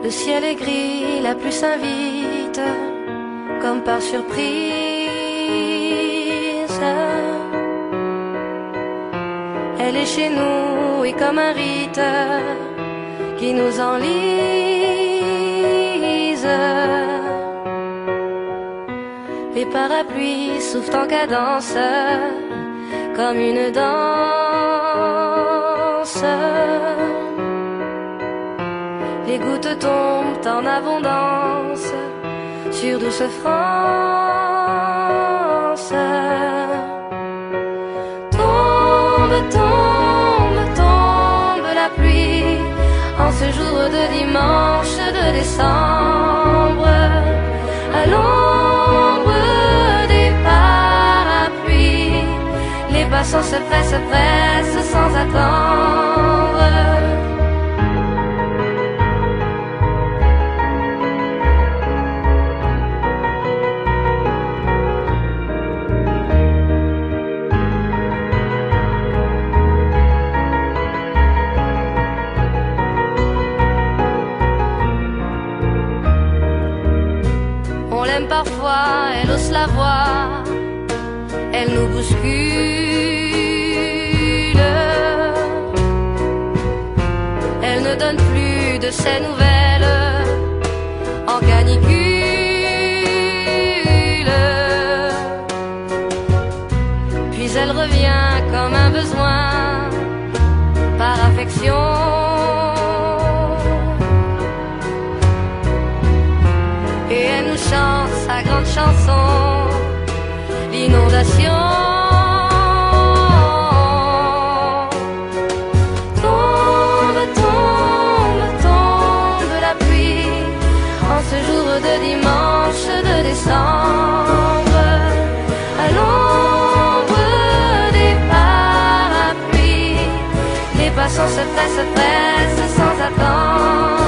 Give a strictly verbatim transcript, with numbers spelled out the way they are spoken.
Le ciel est gris, la pluie s'invite, comme par surprise. Elle est chez nous et comme un rite qui nous enlise. Les parapluies soufflent en cadence, comme une danse. Les gouttes tombent en abondance sur douce France. Tombe, tombe, tombe la pluie en ce jour de dimanche de décembre, à l'ombre des parapluies. Les passants se pressent, se pressent sans attendre. On l'aime parfois, elle ose la voix, elle nous bouscule. Elle ne donne plus de ses nouvelles en canicule. Puis elle revient comme un besoin par affection. Et elle nous chante sa grande chanson, l'inondation. Tombe, tombe, tombe la pluie en ce jour de dimanche de décembre, à l'ombre des parapluies. Les passants se pressent, se pressent sans attendre.